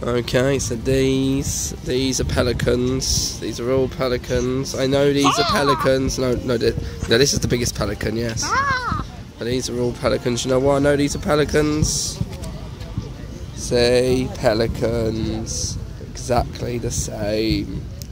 Okay, so these are pelicans. These are all pelicans. I know these are pelicans. No, this is the biggest pelican. Yes. But these are all pelicans. You know why I know these are pelicans? Say pelicans. Exactly the same.